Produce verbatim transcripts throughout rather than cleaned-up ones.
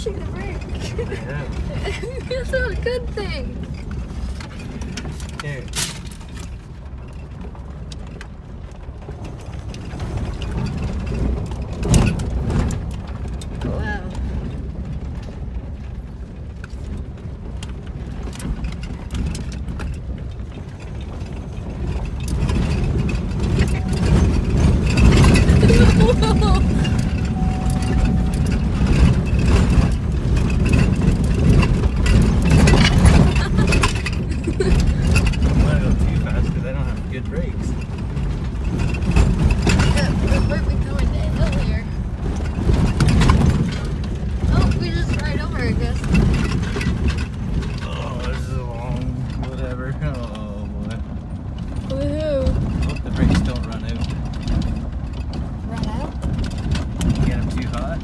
pushing the brake. Yeah. It's not a good thing. Here. Wow. Good brakes. Yeah, we're becoming downhill here. Oh, we just right over, I guess. Oh, this is a long whatever. Oh boy. Woohoo. Hope the brakes don't run out. Run out? Get them too hot.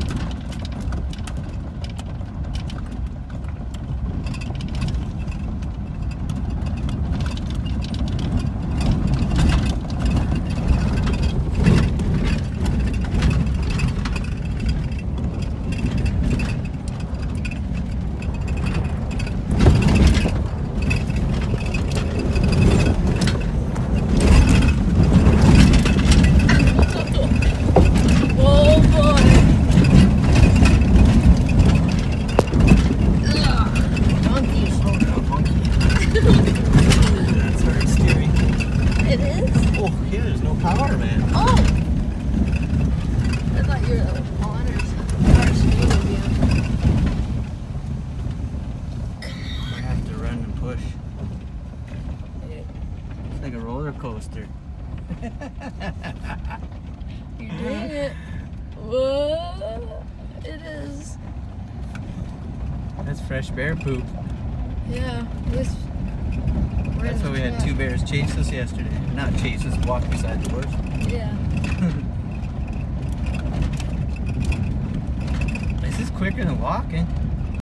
That's hard steering. It is? Oh, yeah, there's no power, man. Oh! I thought you were on or something. Or speed of you. I have to run and push. It's like a roller coaster. You're doing it. Whoa! It is. That's fresh bear poop. Yeah. This. That's why we had two bears chase us yesterday. Not chase us, walk beside the horse. Yeah. This is quicker than walking.